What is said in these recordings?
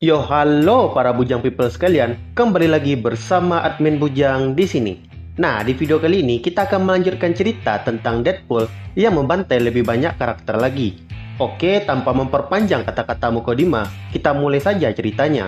Yo, halo para Bujang people sekalian, kembali lagi bersama admin Bujang di sini. Nah, di video kali ini kita akan melanjutkan cerita tentang Deadpool yang membantai lebih banyak karakter lagi. Oke, tanpa memperpanjang kata-kata mukodima, kita mulai saja ceritanya.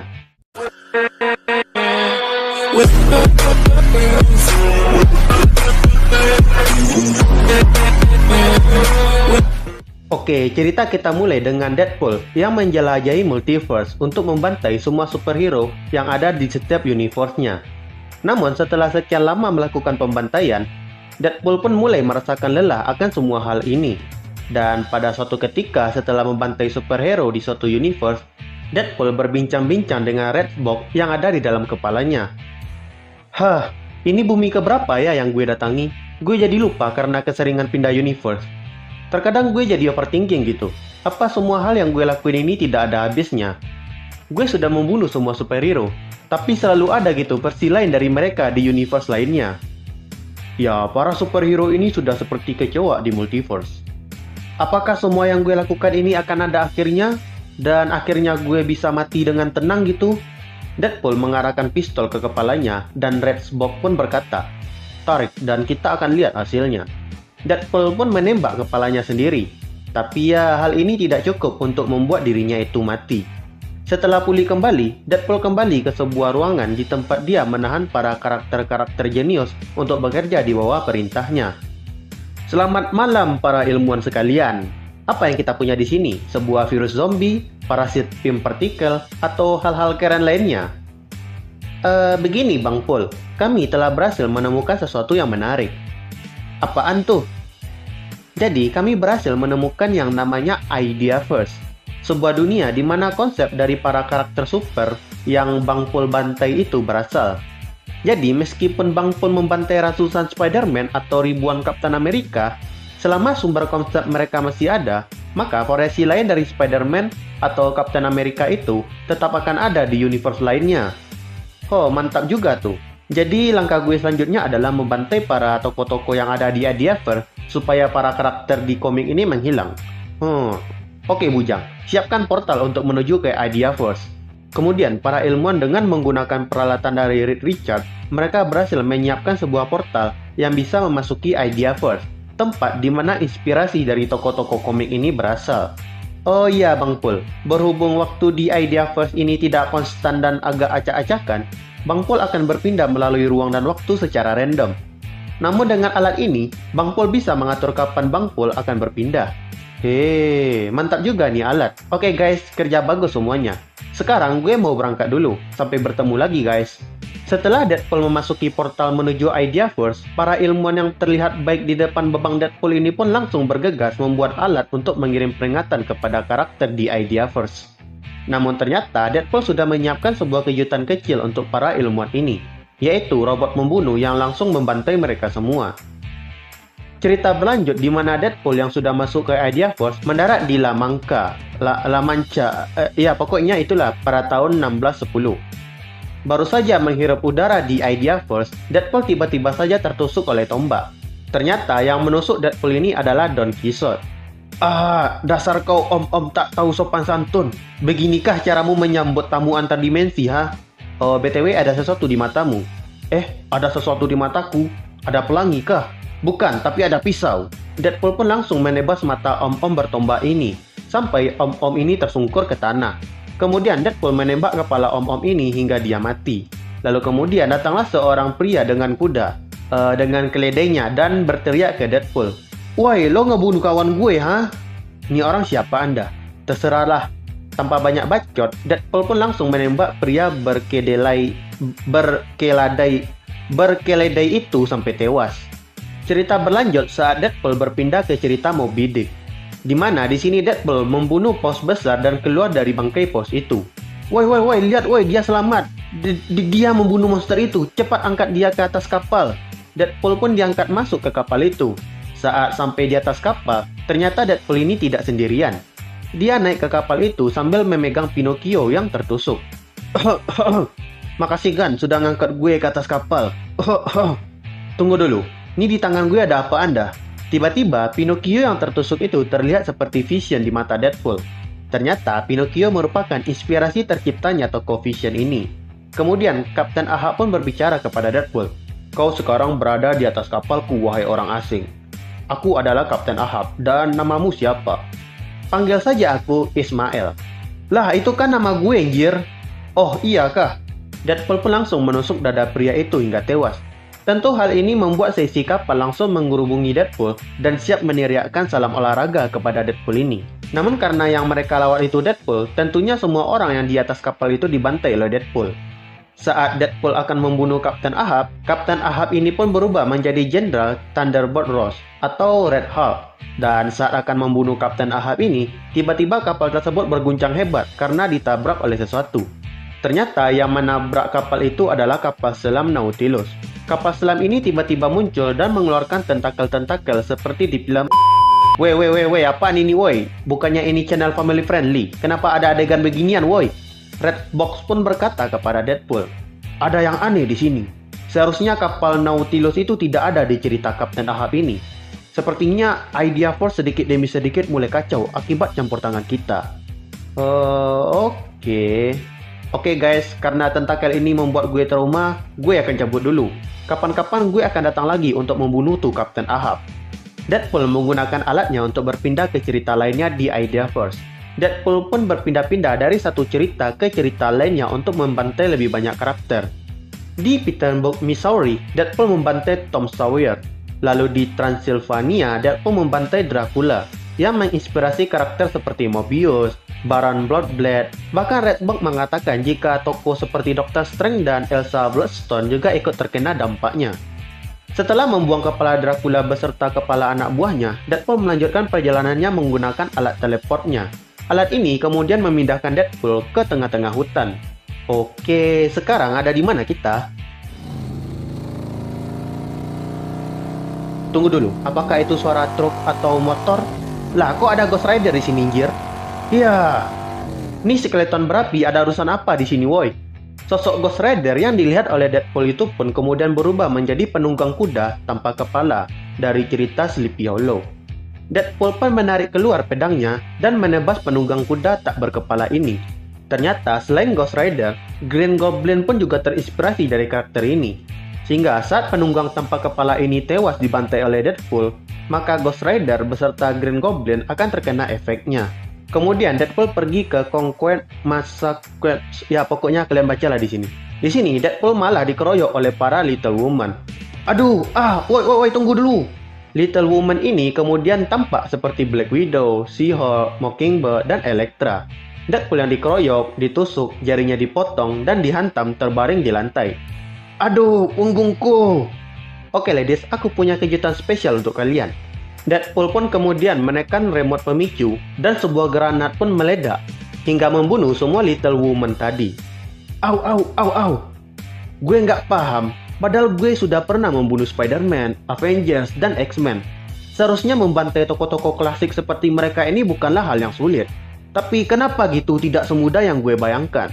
Oke, cerita kita mulai dengan Deadpool yang menjelajahi multiverse untuk membantai semua superhero yang ada di setiap universe-nya. Namun setelah sekian lama melakukan pembantaian, Deadpool pun mulai merasakan lelah akan semua hal ini. Dan pada suatu ketika setelah membantai superhero di suatu universe, Deadpool berbincang-bincang dengan Red Box yang ada di dalam kepalanya. Hah, ini bumi keberapa ya yang gue datangi? Gue jadi lupa karena keseringan pindah universe. Terkadang gue jadi overthinking gitu. Apa semua hal yang gue lakuin ini tidak ada habisnya? Gue sudah membunuh semua superhero, tapi selalu ada gitu versi lain dari mereka di universe lainnya. Ya, para superhero ini sudah seperti kecoa di multiverse. Apakah semua yang gue lakukan ini akan ada akhirnya? Dan akhirnya gue bisa mati dengan tenang gitu? Deadpool mengarahkan pistol ke kepalanya dan Red Box pun berkata, "Tarik dan kita akan lihat hasilnya." Deadpool pun menembak kepalanya sendiri. Tapi ya, hal ini tidak cukup untuk membuat dirinya itu mati. Setelah pulih kembali, Deadpool kembali ke sebuah ruangan di tempat dia menahan para karakter-karakter jenius untuk bekerja di bawah perintahnya. Selamat malam para ilmuwan sekalian. Apa yang kita punya di sini? Sebuah virus zombie, parasit film partikel, atau hal-hal keren lainnya? Begini Bang Paul, kami telah berhasil menemukan sesuatu yang menarik. Apaan tuh? Jadi, kami berhasil menemukan yang namanya Ideaverse, sebuah dunia di mana konsep dari para karakter super yang Bang Paul bantai itu berasal. Jadi, meskipun Bang Paul membantai ratusan Spider-Man atau ribuan Captain America, selama sumber konsep mereka masih ada, maka variasi lain dari Spider-Man atau Captain America itu tetap akan ada di universe lainnya. Oh, mantap juga tuh. Jadi langkah gue selanjutnya adalah membantai para tokoh-tokoh yang ada di Ideaverse supaya para karakter di komik ini menghilang. Oke Bujang, siapkan portal untuk menuju ke Ideaverse. Kemudian para ilmuwan dengan menggunakan peralatan dari Reed Richards, mereka berhasil menyiapkan sebuah portal yang bisa memasuki Ideaverse, tempat di mana inspirasi dari tokoh-tokoh komik ini berasal. Oh iya Bang Paul, berhubung waktu di Ideaverse ini tidak konstan dan agak acak-acakan, Bang Paul akan berpindah melalui ruang dan waktu secara random. Namun dengan alat ini, Bang Paul bisa mengatur kapan Bang Paul akan berpindah. Hei, mantap juga nih alat. Oke guys, kerja bagus semuanya. Sekarang gue mau berangkat dulu. Sampai bertemu lagi guys. Setelah Deadpool memasuki portal menuju Ideaverse, para ilmuwan yang terlihat baik di depan bebang Deadpool ini pun langsung bergegas membuat alat untuk mengirim peringatan kepada karakter di Ideaverse. Namun ternyata Deadpool sudah menyiapkan sebuah kejutan kecil untuk para ilmuwan ini, yaitu robot membunuh yang langsung membantai mereka semua. Cerita berlanjut di mana Deadpool yang sudah masuk ke Ideaverse mendarat di La Mancha, pokoknya itulah pada tahun 1610. Baru saja menghirup udara di Ideaverse, Deadpool tiba-tiba saja tertusuk oleh tombak. Ternyata yang menusuk Deadpool ini adalah Don Quixote. Dasar kau om-om tak tahu sopan santun. Beginikah caramu menyambut tamu antar dimensi, ha? Oh, BTW ada sesuatu di matamu. Ada sesuatu di mataku? Ada pelangi kah? Bukan, tapi ada pisau. Deadpool pun langsung menebas mata om-om bertombak ini, sampai om-om ini tersungkur ke tanah. Kemudian Deadpool menembak kepala om-om ini hingga dia mati. Lalu kemudian datanglah seorang pria dengan kuda, dengan keledainya dan berteriak ke Deadpool. "Woi, lo ngebunuh kawan gue, ha? Ini orang siapa anda?" "Terserahlah." Tanpa banyak bacot, Deadpool pun langsung menembak pria berkeledai itu sampai tewas. Cerita berlanjut saat Deadpool berpindah ke cerita Moby Dick, di mana di sini Deadpool membunuh pos besar dan keluar dari bangkai pos itu. Woi, lihat, woi, dia selamat. Dia membunuh monster itu. Cepat angkat dia ke atas kapal." Deadpool pun diangkat masuk ke kapal itu. Saat sampai di atas kapal, ternyata Deadpool ini tidak sendirian. Dia naik ke kapal itu sambil memegang Pinocchio yang tertusuk. "Makasih Gan, sudah ngangkat gue ke atas kapal." "Tunggu dulu, ini di tangan gue ada apa anda?" Tiba-tiba, Pinocchio yang tertusuk itu terlihat seperti vision di mata Deadpool. Ternyata Pinocchio merupakan inspirasi terciptanya tokoh Vision ini. Kemudian Kapten Ahab pun berbicara kepada Deadpool. "Kau sekarang berada di atas kapalku, wahai orang asing. Aku adalah Kapten Ahab, dan namamu siapa?" "Panggil saja aku Ismail." "Lah, itu kan nama gue, anjir." "Oh, iya kah?" Deadpool pun langsung menusuk dada pria itu hingga tewas. Tentu hal ini membuat seisi kapal langsung mengerubungi Deadpool dan siap meneriakkan salam olahraga kepada Deadpool ini. Namun karena yang mereka lawan itu Deadpool, tentunya semua orang yang di atas kapal itu dibantai oleh Deadpool. Saat Deadpool akan membunuh Kapten Ahab ini pun berubah menjadi Jenderal Thunderbolt Ross atau Red Hulk. Dan saat akan membunuh Kapten Ahab ini, tiba-tiba kapal tersebut berguncang hebat karena ditabrak oleh sesuatu. Ternyata yang menabrak kapal itu adalah kapal selam Nautilus. Kapal selam ini tiba-tiba muncul dan mengeluarkan tentakel-tentakel seperti di film. Weh, apaan ini woi? Bukannya ini channel family friendly? Kenapa ada adegan beginian woi? Redbox pun berkata kepada Deadpool, "Ada yang aneh di sini. Seharusnya kapal Nautilus itu tidak ada di cerita Kapten Ahab ini. Sepertinya Idea Force sedikit demi sedikit mulai kacau akibat campur tangan kita." Oke guys, karena tentakel ini membuat gue trauma, gue akan cabut dulu. Kapan-kapan gue akan datang lagi untuk membunuh tuh Kapten Ahab. Deadpool menggunakan alatnya untuk berpindah ke cerita lainnya di Idea Force. Deadpool pun berpindah-pindah dari satu cerita ke cerita lainnya untuk membantai lebih banyak karakter. Di Petersburg, Missouri, Deadpool membantai Tom Sawyer. Lalu di Transylvania, Deadpool membantai Dracula, yang menginspirasi karakter seperti Mobius, Baron Bloodblade. Bahkan Redbox mengatakan jika tokoh seperti Doctor Strange dan Elsa Bloodstone juga ikut terkena dampaknya. Setelah membuang kepala Dracula beserta kepala anak buahnya, Deadpool melanjutkan perjalanannya menggunakan alat teleportnya. Alat ini kemudian memindahkan Deadpool ke tengah-tengah hutan. Oke, sekarang ada di mana kita? Tunggu dulu, apakah itu suara truk atau motor? Lah, kok ada Ghost Rider di sini, anjir? Iya. Nih skeleton berapi ada urusan apa di sini, woi? Sosok Ghost Rider yang dilihat oleh Deadpool itu pun kemudian berubah menjadi penunggang kuda tanpa kepala dari cerita Sleepy Hollow. Deadpool pun menarik keluar pedangnya dan menebas penunggang kuda tak berkepala ini. Ternyata selain Ghost Rider, Green Goblin pun juga terinspirasi dari karakter ini. Sehingga saat penunggang tanpa kepala ini tewas dibantai oleh Deadpool, maka Ghost Rider beserta Green Goblin akan terkena efeknya. Kemudian Deadpool pergi ke Conquest Massacre. Ya pokoknya kalian bacalah di sini. Di sini Deadpool malah dikeroyok oleh para Little Woman. Aduh, woi tunggu dulu. Little Woman ini kemudian tampak seperti Black Widow, She-Hulk, Mockingbird, dan Elektra. Deadpool yang dikeroyok, ditusuk, jarinya dipotong, dan dihantam terbaring di lantai. Aduh, punggungku. Oke ladies, aku punya kejutan spesial untuk kalian. Deadpool pun kemudian menekan remote pemicu, dan sebuah granat pun meledak, hingga membunuh semua Little Woman tadi. Au. Gue nggak paham. Padahal gue sudah pernah membunuh Spider-Man, Avengers, dan X-Men. Seharusnya membantai tokoh-tokoh klasik seperti mereka ini bukanlah hal yang sulit. Tapi kenapa gitu tidak semudah yang gue bayangkan?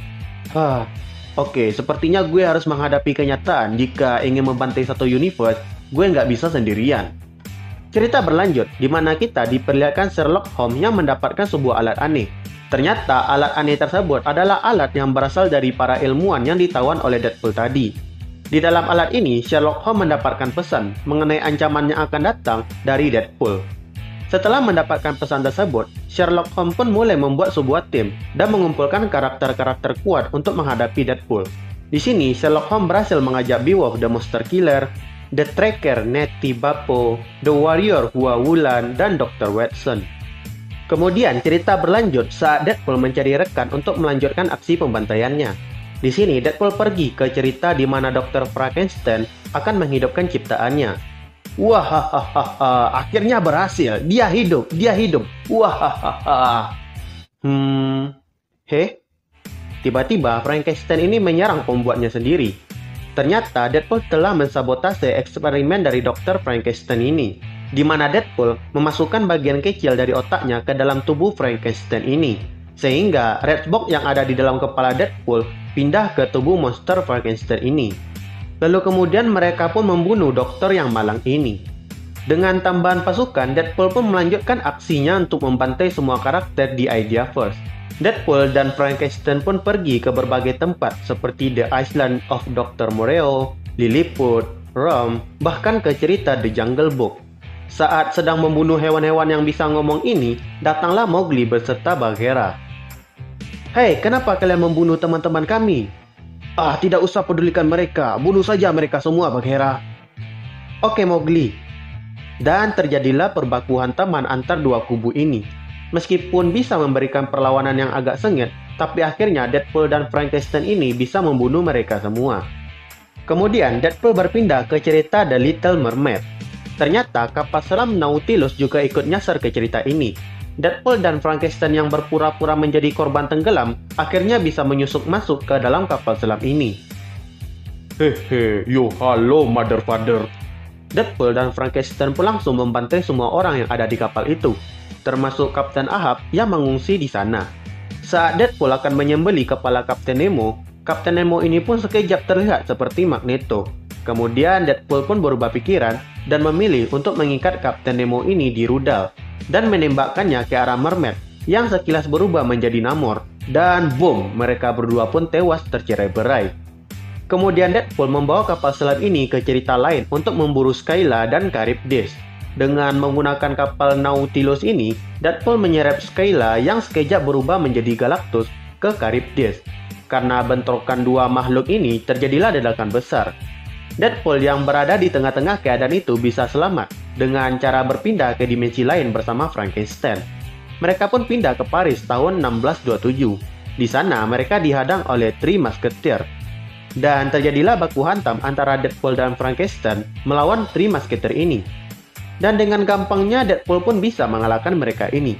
Oke, sepertinya gue harus menghadapi kenyataan jika ingin membantai satu universe, gue nggak bisa sendirian. Cerita berlanjut, di mana kita diperlihatkan Sherlock Holmes yang mendapatkan sebuah alat aneh. Ternyata alat aneh tersebut adalah alat yang berasal dari para ilmuwan yang ditawan oleh Deadpool tadi. Di dalam alat ini, Sherlock Holmes mendapatkan pesan mengenai ancaman yang akan datang dari Deadpool. Setelah mendapatkan pesan tersebut, Sherlock Holmes pun mulai membuat sebuah tim dan mengumpulkan karakter-karakter kuat untuk menghadapi Deadpool. Di sini, Sherlock Holmes berhasil mengajak Beowulf the Monster Killer, The Tracker Nettie Bappo, The Warrior Hua Wulan, dan Dr. Watson. Kemudian cerita berlanjut saat Deadpool mencari rekan untuk melanjutkan aksi pembantaiannya. Di sini Deadpool pergi ke cerita di mana Dr. Frankenstein akan menghidupkan ciptaannya. Akhirnya berhasil. Dia hidup. Tiba-tiba Frankenstein ini menyerang pembuatnya sendiri. Ternyata Deadpool telah mensabotase eksperimen dari Dr. Frankenstein ini, di mana Deadpool memasukkan bagian kecil dari otaknya ke dalam tubuh Frankenstein ini, sehingga Redbox yang ada di dalam kepala Deadpool pindah ke tubuh monster Frankenstein ini. Lalu kemudian mereka pun membunuh dokter yang malang ini. Dengan tambahan pasukan, Deadpool pun melanjutkan aksinya untuk membantai semua karakter di Ideaverse. Deadpool dan Frankenstein pun pergi ke berbagai tempat seperti The Island of Dr. Moreau, Lilliput, Rome, bahkan ke cerita The Jungle Book. Saat sedang membunuh hewan-hewan yang bisa ngomong ini, datanglah Mowgli beserta Bagheera. "Hei, kenapa kalian membunuh teman-teman kami?" "Ah, tidak usah pedulikan mereka, bunuh saja mereka semua, Bagheera." "Oke, Mowgli." Dan terjadilah perbaku hantaman antar dua kubu ini. Meskipun bisa memberikan perlawanan yang agak sengit, tapi akhirnya Deadpool dan Frankenstein ini bisa membunuh mereka semua. Kemudian Deadpool berpindah ke cerita The Little Mermaid. Ternyata kapal selam Nautilus juga ikut nyasar ke cerita ini. Deadpool dan Frankenstein yang berpura-pura menjadi korban tenggelam akhirnya bisa menyusup masuk ke dalam kapal selam ini. "Hehe, yo halo mother father." Deadpool dan Frankenstein pun langsung membantai semua orang yang ada di kapal itu, termasuk Kapten Ahab yang mengungsi di sana. Saat Deadpool akan menyembelih kepala Kapten Nemo ini pun sekejap terlihat seperti Magneto. Kemudian Deadpool pun berubah pikiran dan memilih untuk mengikat Kapten Nemo ini di rudal dan menembakkannya ke arah Mermaid yang sekilas berubah menjadi Namor. Dan boom, mereka berdua pun tewas tercerai-berai. Kemudian Deadpool membawa kapal selam ini ke cerita lain untuk memburu Skyla dan Charybdis. Dengan menggunakan kapal Nautilus ini, Deadpool menyeret Skyla yang sekejap berubah menjadi Galactus ke Charybdis. Karena bentrokan dua makhluk ini, terjadilah ledakan besar. Deadpool yang berada di tengah-tengah keadaan itu bisa selamat dengan cara berpindah ke dimensi lain bersama Frankenstein. Mereka pun pindah ke Paris tahun 1627. Di sana mereka dihadang oleh Three Musketeers. Dan terjadilah baku hantam antara Deadpool dan Frankenstein melawan Three Musketeers ini. Dan dengan gampangnya Deadpool pun bisa mengalahkan mereka ini.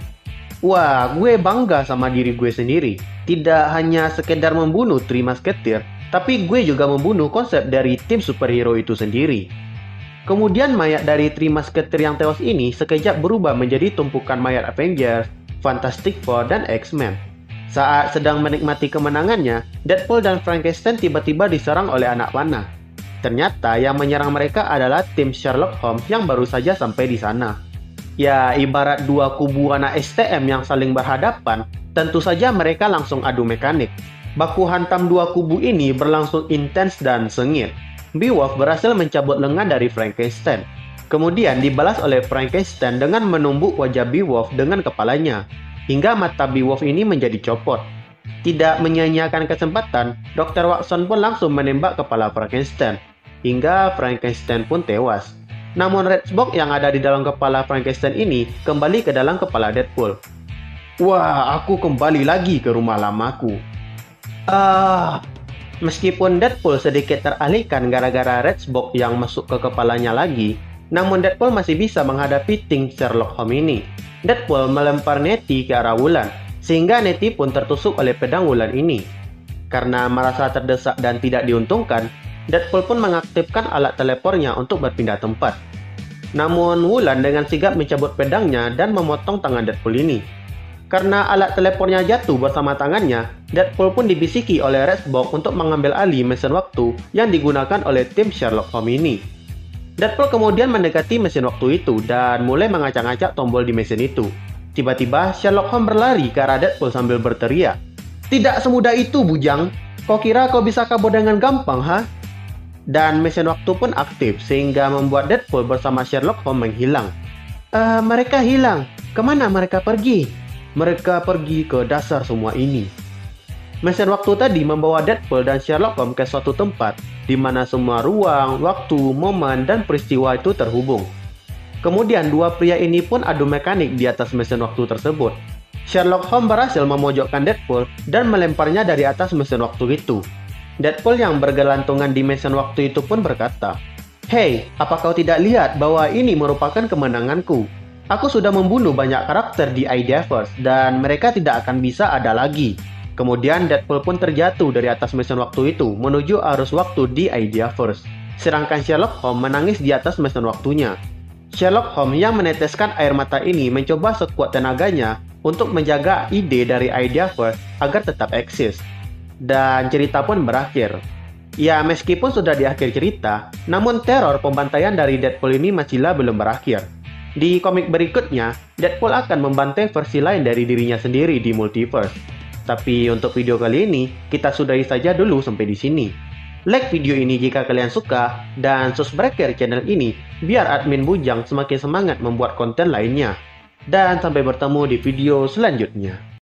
Wah, gue bangga sama diri gue sendiri. Tidak hanya sekedar membunuh Three Musketeers, tapi gue juga membunuh konsep dari tim superhero itu sendiri. Kemudian mayat dari Three Musketeers yang tewas ini sekejap berubah menjadi tumpukan mayat Avengers, Fantastic Four, dan X-Men. Saat sedang menikmati kemenangannya, Deadpool dan Frankenstein tiba-tiba diserang oleh anak panah. Ternyata yang menyerang mereka adalah tim Sherlock Holmes yang baru saja sampai di sana. Ya, ibarat dua kubu anak STM yang saling berhadapan, tentu saja mereka langsung adu mekanik. Baku hantam dua kubu ini berlangsung intens dan sengit. Beowulf berhasil mencabut lengan dari Frankenstein. Kemudian dibalas oleh Frankenstein dengan menumbuk wajah Beowulf dengan kepalanya, hingga mata Beowulf ini menjadi copot. Tidak menyia-nyiakan kesempatan, Dr. Watson pun langsung menembak kepala Frankenstein, hingga Frankenstein pun tewas. Namun Red Box yang ada di dalam kepala Frankenstein ini kembali ke dalam kepala Deadpool. Wah, aku kembali lagi ke rumah lamaku. Meskipun Deadpool sedikit teralihkan gara-gara Red Box yang masuk ke kepalanya lagi, namun Deadpool masih bisa menghadapi tim Sherlock Holmes ini. Deadpool melempar Nettie ke arah Wulan, sehingga Nettie pun tertusuk oleh pedang Wulan ini. Karena merasa terdesak dan tidak diuntungkan, Deadpool pun mengaktifkan alat telepornya untuk berpindah tempat. Namun Wulan dengan sigap mencabut pedangnya dan memotong tangan Deadpool ini. Karena alat telepornya jatuh bersama tangannya, Deadpool pun dibisiki oleh Red Box untuk mengambil alih mesin waktu yang digunakan oleh tim Sherlock Holmes ini. Deadpool kemudian mendekati mesin waktu itu dan mulai mengacak-acak tombol di mesin itu. Tiba-tiba Sherlock Holmes berlari ke arah Deadpool sambil berteriak, "Tidak semudah itu, bujang. Kau kira kau bisa kabur dengan gampang, ha?" Dan mesin waktu pun aktif sehingga membuat Deadpool bersama Sherlock Holmes menghilang. Mereka hilang. Kemana mereka pergi? Mereka pergi ke dasar semua ini. Mesin waktu tadi membawa Deadpool dan Sherlock Holmes ke suatu tempat di mana semua ruang, waktu, momen, dan peristiwa itu terhubung. Kemudian dua pria ini pun adu mekanik di atas mesin waktu tersebut. Sherlock Holmes berhasil memojokkan Deadpool dan melemparnya dari atas mesin waktu itu. Deadpool yang bergelantungan di mesin waktu itu pun berkata, "Hei, apa kau tidak lihat bahwa ini merupakan kemenanganku? Aku sudah membunuh banyak karakter di Ideaverse dan mereka tidak akan bisa ada lagi." Kemudian Deadpool pun terjatuh dari atas mesin waktu itu menuju arus waktu di Ideaverse. Sedangkan Sherlock Holmes menangis di atas mesin waktunya. Sherlock Holmes yang meneteskan air mata ini mencoba sekuat tenaganya untuk menjaga ide dari Ideaverse agar tetap eksis. Dan cerita pun berakhir. Ya, meskipun sudah di akhir cerita, namun teror pembantaian dari Deadpool ini masihlah belum berakhir. Di komik berikutnya, Deadpool akan membantai versi lain dari dirinya sendiri di multiverse. Tapi untuk video kali ini, kita sudahi saja dulu sampai di sini. Like video ini jika kalian suka, dan subscribe channel ini biar admin Bujang semakin semangat membuat konten lainnya. Dan sampai bertemu di video selanjutnya.